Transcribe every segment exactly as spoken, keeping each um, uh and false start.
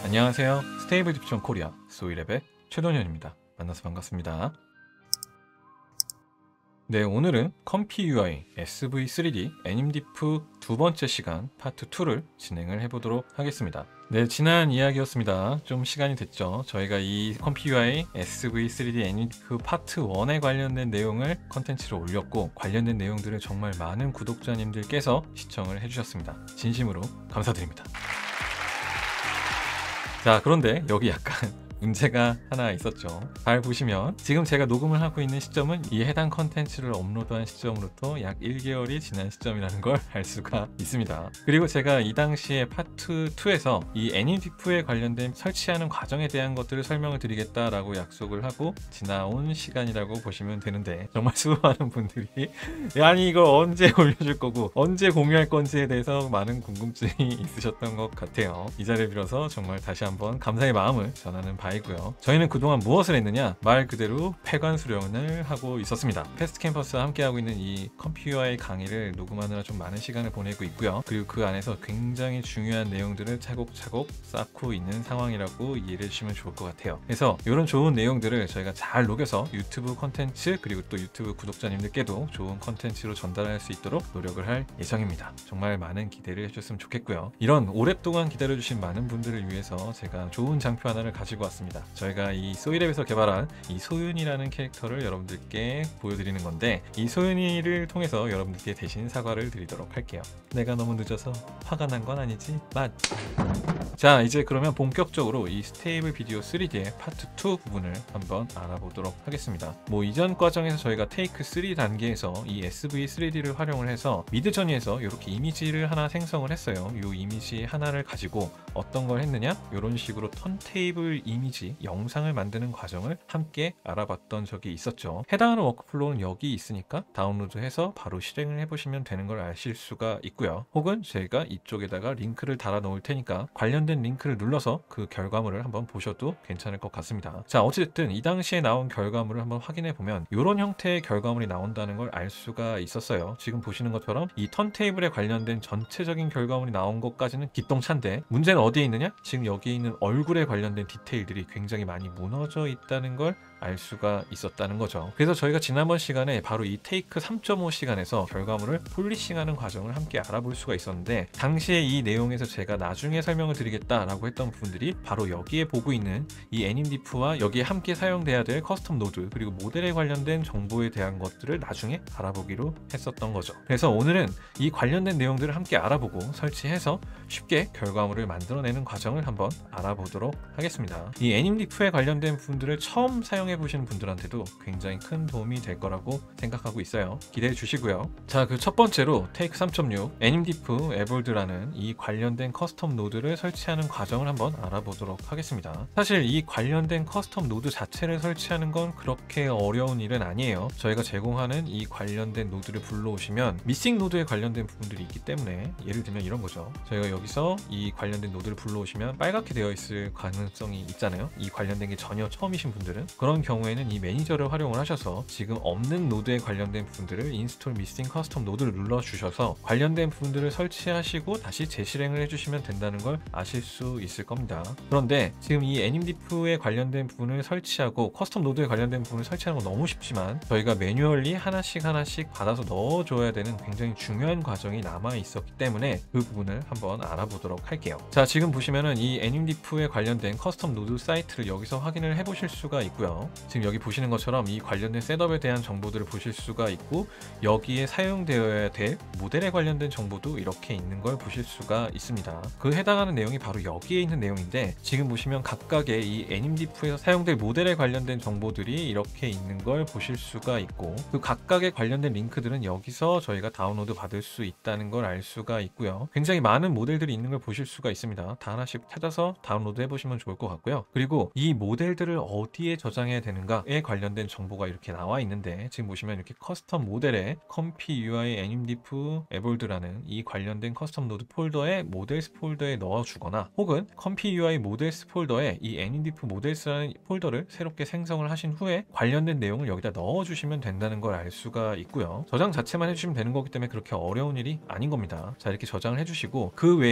안녕하세요. 스테이블 디퓨전 코리아 소이랩의 최동현입니다. 만나서 반갑습니다. 네, 오늘은 컴피유아이 에스브이 쓰리디 애님디프 두 번째 시간 파트 투를 진행을 해보도록 하겠습니다. 네, 지난 이야기였습니다. 좀 시간이 됐죠. 저희가 이 컴피유아이 에스브이 쓰리디 애님디프 파트 원에 관련된 내용을 컨텐츠로 올렸고, 관련된 내용들을 정말 많은 구독자님들께서 시청을 해주셨습니다. 진심으로 감사드립니다. 자, 그런데 여기 약간 문제가 하나 있었죠. 잘 보시면 지금 제가 녹음을 하고 있는 시점은 이 해당 컨텐츠를 업로드한 시점으로부터 약 일 개월이 지난 시점이라는 걸 알 수가 있습니다. 그리고 제가 이 당시에 파트 투에서 이 애님디프에 관련된 설치하는 과정에 대한 것들을 설명을 드리겠다라고 약속을 하고 지나온 시간이라고 보시면 되는데, 정말 수많은 분들이 아니 이걸 언제 올려줄 거고 언제 공유할 건지에 대해서 많은 궁금증이 있으셨던 것 같아요. 이 자리를 빌어서 정말 다시 한번 감사의 마음을 전하는 바 이고요. 저희는 그동안 무엇을 했느냐? 말 그대로 폐관 수련을 하고 있었습니다. 패스트 캠퍼스와 함께하고 있는 이 컴퓨어의 강의를 녹음하느라 좀 많은 시간을 보내고 있고요. 그리고 그 안에서 굉장히 중요한 내용들을 차곡차곡 쌓고 있는 상황이라고 이해해 주시면 좋을 것 같아요. 그래서 이런 좋은 내용들을 저희가 잘 녹여서 유튜브 컨텐츠, 그리고 또 유튜브 구독자님들께도 좋은 컨텐츠로 전달할 수 있도록 노력을 할 예정입니다. 정말 많은 기대를 해주셨으면 좋겠고요. 이런 오랫동안 기다려주신 많은 분들을 위해서 제가 좋은 장표 하나를 가지고 왔습니다. 저희가 이 소이랩에서 개발한 이 소윤이라는 캐릭터를 여러분들께 보여드리는 건데, 이 소윤이를 통해서 여러분들께 대신 사과를 드리도록 할게요. 내가 너무 늦어서 화가 난 건 아니지? 맞! 자, 이제 그러면 본격적으로 이 스테이블 비디오 쓰리디의 파트 투 부분을 한번 알아보도록 하겠습니다. 뭐 이전 과정에서 저희가 테이크 쓰리 단계에서 이 에스브이 쓰리디를 활용을 해서 미드저니에서 이렇게 이미지를 하나 생성을 했어요. 이 이미지 하나를 가지고 어떤 걸 했느냐? 이런 식으로 턴테이블 이미지 영상을 만드는 과정을 함께 알아봤던 적이 있었죠. 해당하는 워크플로우는 여기 있으니까 다운로드해서 바로 실행을 해보시면 되는 걸 아실 수가 있고요. 혹은 제가 이쪽에다가 링크를 달아 놓을 테니까 관련된 링크를 눌러서 그 결과물을 한번 보셔도 괜찮을 것 같습니다. 자, 어쨌든 이 당시에 나온 결과물을 한번 확인해 보면 이런 형태의 결과물이 나온다는 걸 알 수가 있었어요. 지금 보시는 것처럼 이 턴테이블에 관련된 전체적인 결과물이 나온 것까지는 기똥찬데, 문제는 어디에 있느냐? 지금 여기 있는 얼굴에 관련된 디테일들이 굉장히 많이 무너져 있다는 걸 알 수가 있었다는 거죠. 그래서 저희가 지난번 시간에 바로 이 테이크 삼 점 오 시간에서 결과물을 폴리싱하는 과정을 함께 알아볼 수가 있었는데, 당시에 이 내용에서 제가 나중에 설명을 드리겠다라고 했던 부분들이 바로 여기에 보고 있는 이 애님디프와 여기에 함께 사용돼야 될 커스텀 노드, 그리고 모델에 관련된 정보에 대한 것들을 나중에 알아보기로 했었던 거죠. 그래서 오늘은 이 관련된 내용들을 함께 알아보고 설치해서 쉽게 결과물을 만들어내는 과정을 한번 알아보도록 하겠습니다. 이 애님디프에 관련된 부분들을 처음 사용 해보시는 분들한테도 굉장히 큰 도움이 될 거라고 생각하고 있어요. 기대해 주시고요. 자, 그 첫 번째로 테이크 삼 점 육 애님디프 에볼드라는 이 관련된 커스텀 노드를 설치하는 과정을 한번 알아보도록 하겠습니다. 사실 이 관련된 커스텀 노드 자체를 설치하는 건 그렇게 어려운 일은 아니에요. 저희가 제공하는 이 관련된 노드를 불러오시면 미싱 노드에 관련된 부분들이 있기 때문에, 예를 들면 이런 거죠. 저희가 여기서 이 관련된 노드를 불러오시면 빨갛게 되어 있을 가능성이 있잖아요. 이 관련된 게 전혀 처음이신 분들은. 그런 경우에는 이 매니저를 활용을 하셔서 지금 없는 노드에 관련된 부분들을 인스톨 미싱 커스텀 노드를 눌러주셔서 관련된 부분들을 설치하시고 다시 재실행을 해주시면 된다는 걸 아실 수 있을 겁니다. 그런데 지금 이 애님디프에 관련된 부분을 설치하고 커스텀 노드에 관련된 부분을 설치하는 건 너무 쉽지만, 저희가 매뉴얼리 하나씩 하나씩 받아서 넣어줘야 되는 굉장히 중요한 과정이 남아 있었기 때문에 그 부분을 한번 알아보도록 할게요. 자, 지금 보시면은 이 애님디프에 관련된 커스텀 노드 사이트를 여기서 확인을 해보실 수가 있고요. 지금 여기 보시는 것처럼 이 관련된 셋업에 대한 정보들을 보실 수가 있고, 여기에 사용되어야 될 모델에 관련된 정보도 이렇게 있는 걸 보실 수가 있습니다. 그 해당하는 내용이 바로 여기에 있는 내용인데, 지금 보시면 각각의 이 애님디프에서 사용될 모델에 관련된 정보들이 이렇게 있는 걸 보실 수가 있고, 그 각각의 관련된 링크들은 여기서 저희가 다운로드 받을 수 있다는 걸 알 수가 있고요. 굉장히 많은 모델들이 있는 걸 보실 수가 있습니다. 다 하나씩 찾아서 다운로드 해보시면 좋을 것 같고요. 그리고 이 모델들을 어디에 저장해야 되는가에 관련된 정보가 이렇게 나와 있는데, 지금 보시면 이렇게 커스텀 모델에 컴피유아이 애님디프 에볼드라는 이 관련된 커스텀 노드 폴더에 모델스 폴더에 넣어주거나, 혹은 컴피유아이 모델스 폴더에 이 애님디프 모델스라는 폴더를 새롭게 생성을 하신 후에 관련된 내용을 여기다 넣어주시면 된다는 걸 알 수가 있고요. 저장 자체만 해주시면 되는 거기 때문에 그렇게 어려운 일이 아닌 겁니다. 자, 이렇게 저장을 해주시고, 그 외에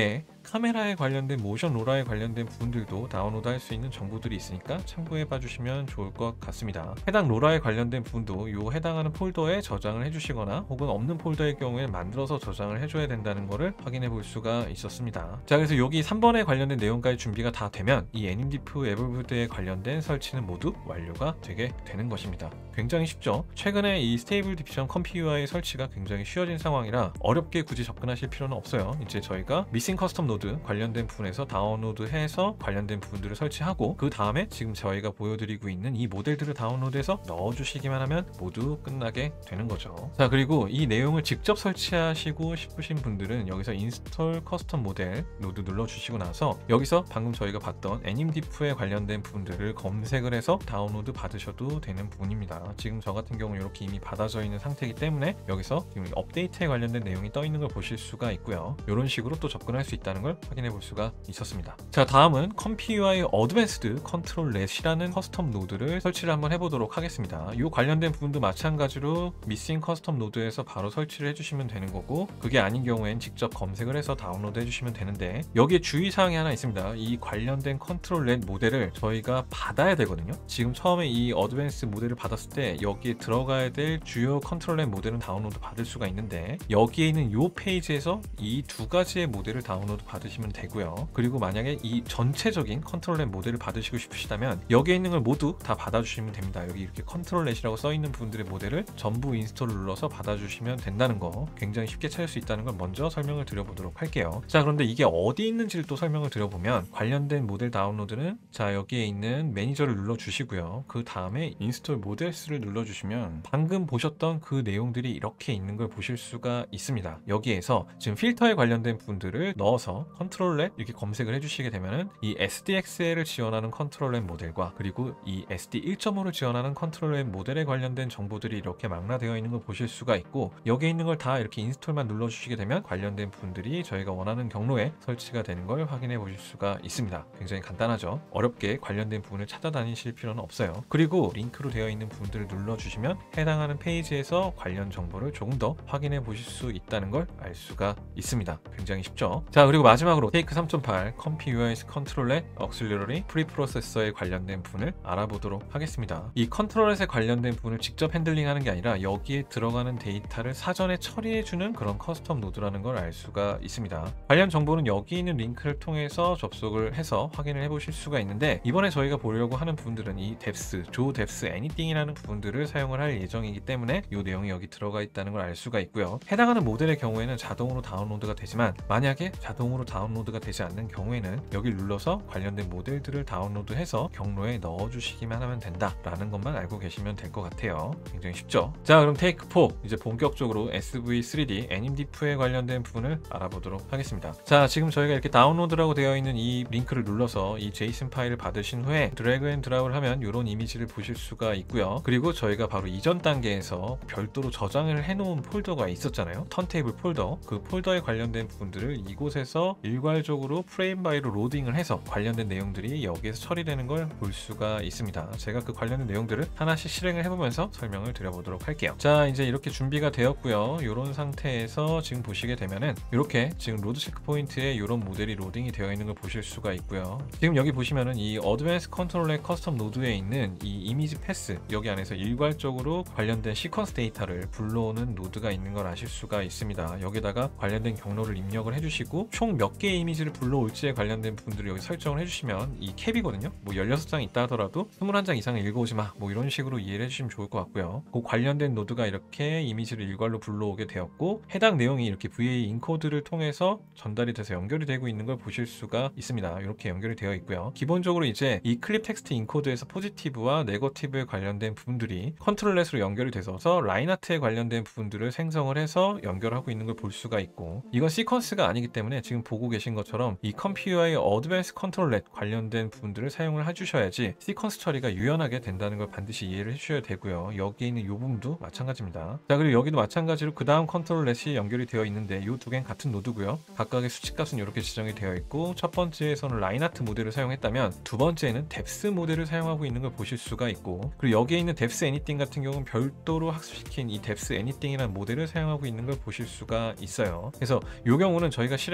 카메라에 관련된 모션 로라에 관련된 부분들도 다운로드 할 수 있는 정보들이 있으니까 참고해 봐 주시면 좋을 것 같습니다. 해당 로라에 관련된 부분도 요 해당하는 폴더에 저장을 해주시거나 혹은 없는 폴더의 경우에 만들어서 저장을 해줘야 된다는 것을 확인해 볼 수가 있었습니다. 자, 그래서 여기 삼 번에 관련된 내용까지 준비가 다 되면 이 애님디프 에볼브드에 관련된 설치는 모두 완료가 되게 되는 것입니다. 굉장히 쉽죠? 최근에 이 스테이블 디퓨전 컴피 유아이 설치가 굉장히 쉬워진 상황이라 어렵게 굳이 접근하실 필요는 없어요. 이제 저희가 미싱 커스텀 노드 관련된 부분에서 다운로드해서 관련된 부분들을 설치하고 그 다음에 지금 저희가 보여드리고 있는 이 모델들을 다운로드해서 넣어주시기만 하면 모두 끝나게 되는 거죠. 자, 그리고 이 내용을 직접 설치하시고 싶으신 분들은 여기서 인스톨 커스텀 모델 노드 눌러주시고 나서 여기서 방금 저희가 봤던 애님디프에 관련된 부분들을 검색을 해서 다운로드 받으셔도 되는 부분입니다. 지금 저 같은 경우는 이렇게 이미 받아져 있는 상태이기 때문에 여기서 지금 업데이트에 관련된 내용이 떠 있는 걸 보실 수가 있고요. 이런 식으로 또 접근할 수 있다는 걸 확인해 볼 수가 있었습니다. 자, 다음은 컴피 유아이 어드밴스드 컨트롤 렛이라는 커스텀 노드를 설치를 한번 해보도록 하겠습니다. 이 관련된 부분도 마찬가지로 미싱 커스텀 노드에서 바로 설치를 해주시면 되는 거고, 그게 아닌 경우엔 직접 검색을 해서 다운로드 해주시면 되는데 여기에 주의사항이 하나 있습니다. 이 관련된 컨트롤 렛 모델을 저희가 받아야 되거든요. 지금 처음에 이 어드밴스 모델을 받았을 때 여기에 들어가야 될 주요 컨트롤 렛 모델은 다운로드 받을 수가 있는데 여기에 있는 이 페이지에서 이 두 가지의 모델을 다운로드 받으시면 되고요. 그리고 만약에 이 전체적인 컨트롤 렛 모델을 받으시고 싶으시다면 여기에 있는 걸 모두 다 받아주시면 됩니다. 여기 이렇게 컨트롤 렛이라고 써있는 부분들의 모델을 전부 인스톨을 눌러서 받아주시면 된다는 거, 굉장히 쉽게 찾을 수 있다는 걸 먼저 설명을 드려보도록 할게요. 자, 그런데 이게 어디 있는지를 또 설명을 드려보면 관련된 모델 다운로드는 자, 여기에 있는 매니저를 눌러주시고요. 그 다음에 인스톨 모델스를 눌러주시면 방금 보셨던 그 내용들이 이렇게 있는 걸 보실 수가 있습니다. 여기에서 지금 필터에 관련된 부분들을 넣어서 컨트롤 렛 이렇게 검색을 해주시게 되면은 이 에스디엑스엘을 지원하는 컨트롤 렛 모델과 그리고 이 에스디 일 점 오를 지원하는 컨트롤 렛 모델에 관련된 정보들이 이렇게 망라되어 있는 걸 보실 수가 있고, 여기에 있는 걸 다 이렇게 인스톨만 눌러주시게 되면 관련된 부분들이 저희가 원하는 경로에 설치가 되는 걸 확인해 보실 수가 있습니다. 굉장히 간단하죠? 어렵게 관련된 부분을 찾아다니실 필요는 없어요. 그리고 링크로 되어 있는 부분들을 눌러주시면 해당하는 페이지에서 관련 정보를 조금 더 확인해 보실 수 있다는 걸 알 수가 있습니다. 굉장히 쉽죠? 자, 그리고 마지막으로 테이크 삼 점 팔 컴피 유아이 컨트롤 렛 억실러리 프리프로세서에 관련된 부분을 알아보도록 하겠습니다. 이 컨트롤 렛에 관련된 부분을 직접 핸들링하는 게 아니라 여기에 들어가는 데이터를 사전에 처리해주는 그런 커스텀 노드라는 걸 알 수가 있습니다. 관련 정보는 여기 있는 링크를 통해서 접속을 해서 확인을 해보실 수가 있는데, 이번에 저희가 보려고 하는 부분들은 이 뎁스, 조 뎁스 애니띵이라는 부분들을 사용을 할 예정이기 때문에 이 내용이 여기 들어가 있다는 걸 알 수가 있고요. 해당하는 모델의 경우에는 자동으로 다운로드가 되지만 만약에 자동으로 다운로드가 되지 않는 경우에는 여기 눌러서 관련된 모델들을 다운로드해서 경로에 넣어주시기만 하면 된다라는 것만 알고 계시면 될 것 같아요. 굉장히 쉽죠? 자, 그럼 테이크 사 이제 본격적으로 에스브이 쓰리디 애님디프에 관련된 부분을 알아보도록 하겠습니다. 자, 지금 저희가 이렇게 다운로드라고 되어 있는 이 링크를 눌러서 이 제이슨 파일을 받으신 후에 드래그 앤 드랍을 하면 이런 이미지를 보실 수가 있고요. 그리고 저희가 바로 이전 단계에서 별도로 저장을 해놓은 폴더가 있었잖아요. 턴테이블 폴더, 그 폴더에 관련된 부분들을 이곳에서 일괄적으로 프레임 바이로 로딩을 해서 관련된 내용들이 여기에서 처리되는 걸 볼 수가 있습니다. 제가 그 관련된 내용들을 하나씩 실행을 해보면서 설명을 드려보도록 할게요. 자, 이제 이렇게 준비가 되었고요. 이런 상태에서 지금 보시게 되면은 이렇게 지금 로드 체크 포인트에 이런 모델이 로딩이 되어 있는 걸 보실 수가 있고요. 지금 여기 보시면은 이 어드밴스 컨트롤 렛 커스텀 노드에 있는 이 이미지 패스, 여기 안에서 일괄적으로 관련된 시퀀스 데이터를 불러오는 노드가 있는 걸 아실 수가 있습니다. 여기다가 관련된 경로를 입력을 해주시고 총 몇 개의 이미지를 불러올지에 관련된 부분들을 여기 설정을 해주시면 이 캡이거든요. 뭐 십육 장 있다 하더라도 이십일 장 이상을 읽어오지 마, 뭐 이런 식으로 이해를 해주시면 좋을 것 같고요. 그 관련된 노드가 이렇게 이미지를 일괄로 불러오게 되었고, 해당 내용이 이렇게 브이에이 인코드를 통해서 전달이 돼서 연결이 되고 있는 걸 보실 수가 있습니다. 이렇게 연결이 되어 있고요. 기본적으로 이제 이 클립 텍스트 인코드에서 포지티브와 네거티브에 관련된 부분들이 컨트롤 렛으로 연결이 돼서 라인 아트에 관련된 부분들을 생성을 해서 연결하고 있는 걸 볼 수가 있고, 이건 시퀀스가 아니기 때문에 지금 보고 계신 것처럼 이 컴피 유아이 어드밴스 컨트롤 렛 관련된 부분들을 사용을 해주셔야지 시퀀스 처리가 유연하게 된다는 걸 반드시 이해를 해주셔야 되고요. 여기에 있는 이 부분도 마찬가지입니다. 자, 그리고 여기도 마찬가지로 그 다음 컨트롤 렛이 연결이 되어 있는데 이 두 개는 같은 노드고요. 각각의 수치값은 이렇게 지정이 되어 있고, 첫 번째에서는 라인 아트 모델을 사용했다면 두 번째는 뎁스 모델을 사용하고 있는 걸 보실 수가 있고, 그리고 여기에 있는 뎁스 애니띵 같은 경우는 별도로 학습시킨 이 뎁스 애니띵이라는 모델을 사용하고 있는 걸 보실 수가 있어요. 그래서 이 경우는 저희가 실행을 하려는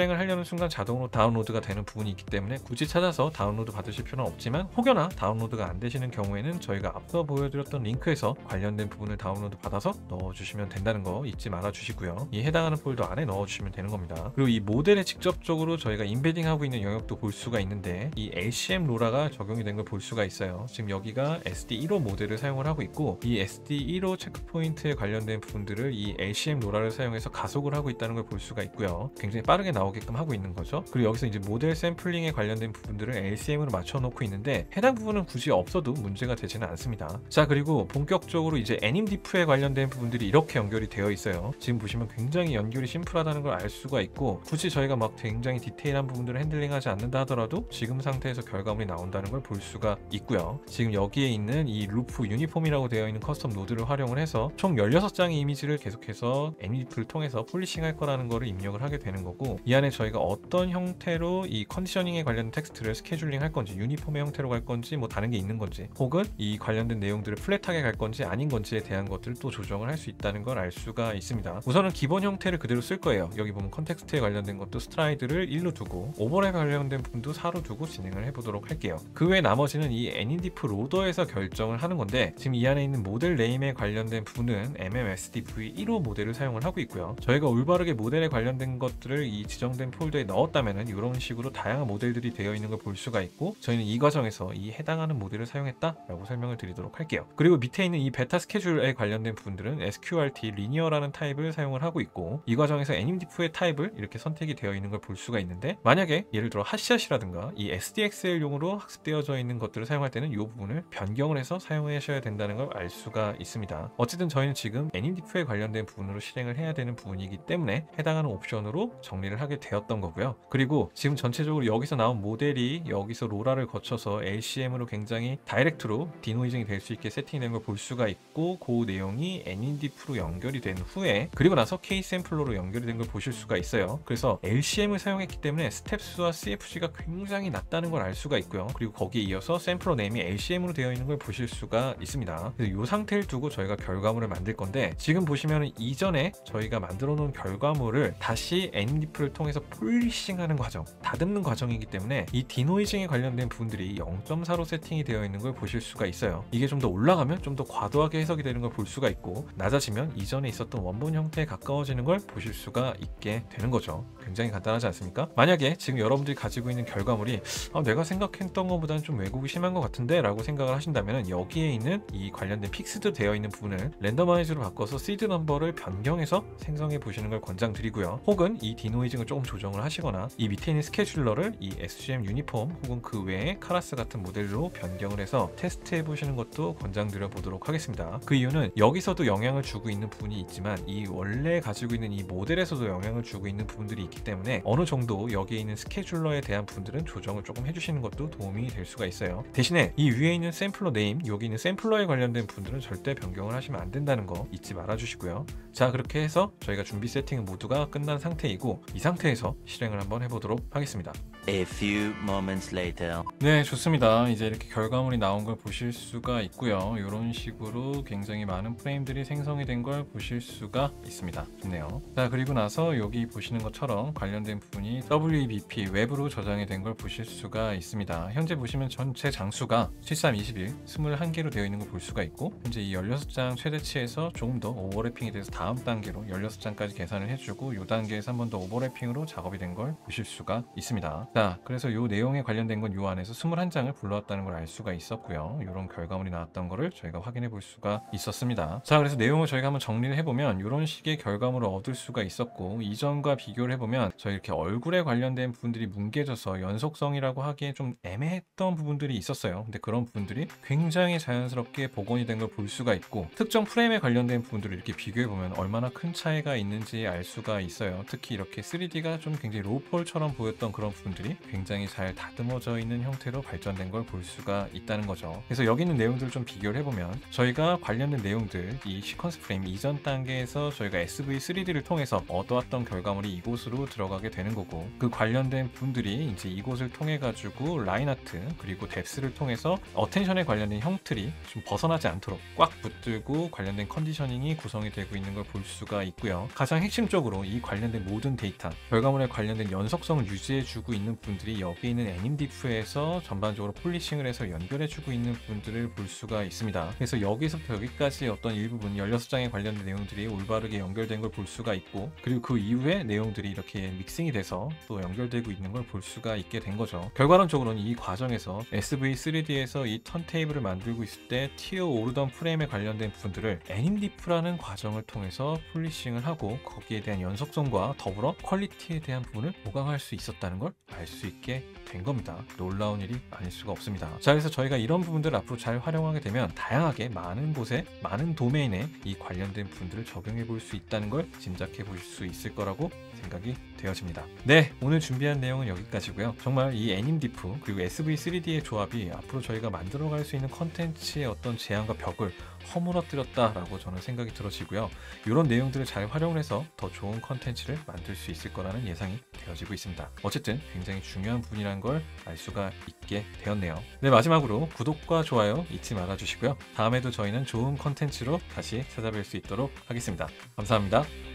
클릭하는 순간 자동으로 다운로드가 되는 부분이 있기 때문에 굳이 찾아서 다운로드 받으실 필요는 없지만, 혹여나 다운로드가 안 되시는 경우에는 저희가 앞서 보여드렸던 링크에서 관련된 부분을 다운로드 받아서 넣어주시면 된다는 거 잊지 말아 주시고요. 이 해당하는 폴더 안에 넣어주시면 되는 겁니다. 그리고 이 모델에 직접적으로 저희가 인베딩하고 있는 영역도 볼 수가 있는데, 이 엘씨엠 로라가 적용이 된 걸 볼 수가 있어요. 지금 여기가 에스디 일 호 모델을 사용을 하고 있고, 이 에스디 일 호 체크포인트에 관련된 부분들을 이 엘씨엠 로라를 사용해서 가속을 하고 있다는 걸 볼 수가 있고요. 굉장히 빠르게 나오게끔 하고 있는 거죠. 그리고 여기서 이제 모델 샘플링에 관련된 부분들을 엘씨엠으로 맞춰 놓고 있는데, 해당 부분은 굳이 없어도 문제가 되지는 않습니다. 자, 그리고 본격적으로 이제 애님디프에 관련된 부분들이 이렇게 연결이 되어 있어요. 지금 보시면 굉장히 연결이 심플하다는 걸 알 수가 있고, 굳이 저희가 막 굉장히 디테일한 부분들을 핸들링하지 않는다 하더라도 지금 상태에서 결과물이 나온다는 걸 볼 수가 있고요. 지금 여기에 있는 이 루프 유니폼이라고 되어 있는 커스텀 노드를 활용을 해서 총 열여섯 장의 이미지를 계속해서 애님디프를 통해서 폴리싱 할 거라는 거를 입력을 하게 되는 거고, 이 안에 저희가 어떤 형태로 이 컨디셔닝에 관련된 텍스트를 스케줄링 할 건지, 유니폼의 형태로 갈 건지, 뭐 다른 게 있는 건지, 혹은 이 관련된 내용들을 플랫하게 갈 건지 아닌 건지에 대한 것들을 또 조정을 할 수 있다는 걸 알 수가 있습니다. 우선은 기본 형태를 그대로 쓸 거예요. 여기 보면 컨텍스트에 관련된 것도 스트라이드를 일로 두고, 오버랩에 관련된 부분도 사로 두고 진행을 해보도록 할게요. 그 외 나머지는 이 애님디프 로더에서 결정을 하는 건데, 지금 이 안에 있는 모델 네임에 관련된 부분은 엠엠에스디브이 일 호 모델을 사용을 하고 있고요. 저희가 올바르게 모델에 관련된 것들을 이 지정된 폴더에 넣었다면 이런 식으로 다양한 모델들이 되어 있는 걸 볼 수가 있고, 저희는 이 과정에서 이 해당하는 모델을 사용했다라고 설명을 드리도록 할게요. 그리고 밑에 있는 이 베타 스케줄에 관련된 부분들은 에스큐알티 리니어라는 타입을 사용을 하고 있고, 이 과정에서 애님디프의 타입을 이렇게 선택이 되어 있는 걸 볼 수가 있는데, 만약에 예를 들어 핫샷이라든가 이 에스디엑스엘용으로 학습되어져 있는 것들을 사용할 때는 이 부분을 변경을 해서 사용하셔야 된다는 걸 알 수가 있습니다. 어쨌든 저희는 지금 애님디프에 관련된 부분으로 실행을 해야 되는 부분이기 때문에 해당하는 옵션으로 정리를 하게 되었던 거고요. 그리고 지금 전체적으로 여기서 나온 모델이 여기서 로라를 거쳐서 엘씨엠으로 굉장히 다이렉트로 디노이징이 될 수 있게 세팅된 걸 볼 수가 있고, 그 내용이 애님디프로 연결이 된 후에 그리고 나서 K샘플러로 연결이 된 걸 보실 수가 있어요. 그래서 엘씨엠을 사용했기 때문에 스텝 수와 씨에프지가 굉장히 낮다는 걸 알 수가 있고요. 그리고 거기에 이어서 샘플러 네임이 엘씨엠으로 되어 있는 걸 보실 수가 있습니다. 그래서 이 상태를 두고 저희가 결과물을 만들 건데, 지금 보시면 이전에 저희가 만들어 놓은 결과물을 다시 애님디프를 통해서 폴리싱하는 과정, 다듬는 과정이기 때문에 이 디노이징에 관련된 부분들이 영 점 사로 세팅이 되어 있는 걸 보실 수가 있어요. 이게 좀 더 올라가면 좀 더 과도하게 해석이 되는 걸 볼 수가 있고, 낮아지면 이전에 있었던 원본 형태에 가까워지는 걸 보실 수가 있게 되는 거죠. 굉장히 간단하지 않습니까? 만약에 지금 여러분들이 가지고 있는 결과물이 아, 내가 생각했던 것보다는 좀 왜곡이 심한 것 같은데 라고 생각을 하신다면, 여기에 있는 이 관련된 픽스드 되어 있는 부분을 랜더마이즈로 바꿔서 시드 넘버를 변경해서 생성해 보시는 걸 권장드리고요. 혹은 이 디노이징을 조금 조정을 하시거나 이 밑에 있는 스케줄러를 이 에스지엠 유니폼 혹은 그 외에 카라스 같은 모델로 변경을 해서 테스트 해보시는 것도 권장드려 보도록 하겠습니다. 그 이유는 여기서도 영향을 주고 있는 부분이 있지만, 이 원래 가지고 있는 이 모델에서도 영향을 주고 있는 부분들이 있기 때문에 어느 정도 여기에 있는 스케줄러에 대한 부분들은 조정을 조금 해주시는 것도 도움이 될 수가 있어요. 대신에 이 위에 있는 샘플러 네임, 여기 있는 샘플러에 관련된 부분들은 절대 변경을 하시면 안 된다는 거 잊지 말아 주시고요. 자, 그렇게 해서 저희가 준비 세팅은 모두가 끝난 상태이고, 이 상태에서 실행을 한번 해보도록 하겠습니다. A few moments later. 네, 좋습니다. 이제 이렇게 결과물이 나온 걸 보실 수가 있고요. 이런 식으로 굉장히 많은 프레임들이 생성이 된 걸 보실 수가 있습니다. 좋네요. 자, 그리고 나서 여기 보시는 것처럼 관련된 부분이 더블유이비피 웹으로 저장이 된 걸 보실 수가 있습니다. 현재 보시면 전체 장수가 칠십삼, 이십일, 이십일 개로 되어 있는 걸 볼 수가 있고, 현재 이 열여섯 장 최대치에서 조금 더 오버래핑이 돼서 다음 단계로 열여섯 장까지 계산을 해주고, 이 단계에서 한 번 더 오버래핑으로 작업이 된 걸 보실 수가 있습니다. 자, 그래서 이 내용에 관련된 건 이 안에서 이십일 장을 불러왔다는 걸 알 수가 있었고요. 이런 결과물이 나왔던 거를 저희가 확인해 볼 수가 있었습니다. 자, 그래서 내용을 저희가 한번 정리를 해보면 이런 식의 결과물을 얻을 수가 있었고, 이전과 비교를 해보면 저희 이렇게 얼굴에 관련된 부분들이 뭉개져서 연속성이라고 하기에 좀 애매했던 부분들이 있었어요. 근데 그런 부분들이 굉장히 자연스럽게 복원이 된 걸 볼 수가 있고, 특정 프레임에 관련된 부분들을 이렇게 비교해보면 얼마나 큰 차이가 있는지 알 수가 있어요. 특히 이렇게 쓰리디가 좀 굉장히 로폴처럼 보였던 그런 부분들이 굉장히 잘 다듬어져 있는 형태로 발전된 걸 볼 수가 있다는 거죠. 그래서 여기 있는 내용들을 좀 비교를 해보면, 저희가 관련된 내용들, 이 시퀀스 프레임 이전 단계에서 저희가 에스브이 쓰리디를 통해서 얻어왔던 결과물이 이곳으로 들어가게 되는 거고, 그 관련된 부분들이 이제 이곳을 통해 가지고 라인 아트 그리고 뎁스를 통해서 어텐션에 관련된 형틀이 좀 벗어나지 않도록 꽉 붙들고 관련된 컨디셔닝이 구성이 되고 있는 걸 볼 수가 있고요. 가장 핵심적으로 이 관련된 모든 데이터, 결과물에 프레임에 관련된 연속성을 유지해주고 있는 부분들이 여기 있는 애님디프에서 전반적으로 폴리싱을 해서 연결해주고 있는 부분들을 볼 수가 있습니다. 그래서 여기서부터 여기까지 어떤 일부분 열여섯 장에 관련된 내용들이 올바르게 연결된 걸 볼 수가 있고, 그리고 그 이후에 내용들이 이렇게 믹싱이 돼서 또 연결되고 있는 걸 볼 수가 있게 된 거죠. 결과론적으로는 이 과정에서 에스브이 쓰리디에서 이 턴테이블을 만들고 있을 때 튀어 오르던 프레임에 관련된 부분들을 애님디프라는 과정을 통해서 폴리싱을 하고 거기에 대한 연속성과 더불어 퀄리티에 대한 부분을 보강할 수 있었다는 걸 알 수 있게 된 겁니다. 놀라운 일이 아닐 수가 없습니다. 자, 그래서 저희가 이런 부분들을 앞으로 잘 활용하게 되면 다양하게 많은 곳에, 많은 도메인에 이 관련된 부분들을 적용해 볼 수 있다는 걸 짐작해 보실 수 있을 거라고 생각이 되어집니다. 네, 오늘 준비한 내용은 여기까지고요. 정말 이 애님디프 그리고 에스브이 쓰리디의 조합이 앞으로 저희가 만들어갈 수 있는 컨텐츠의 어떤 제한과 벽을 허물어뜨렸다라고 저는 생각이 들어지고요. 이런 내용들을 잘 활용해서 더 좋은 컨텐츠를 만들 수 있을 거라는 예상이 되어지고 있습니다. 어쨌든 굉장히 중요한 부분이라는 걸 알 수가 있게 되었네요. 네, 마지막으로 구독과 좋아요 잊지 말아 주시고요. 다음에도 저희는 좋은 컨텐츠로 다시 찾아뵐 수 있도록 하겠습니다. 감사합니다.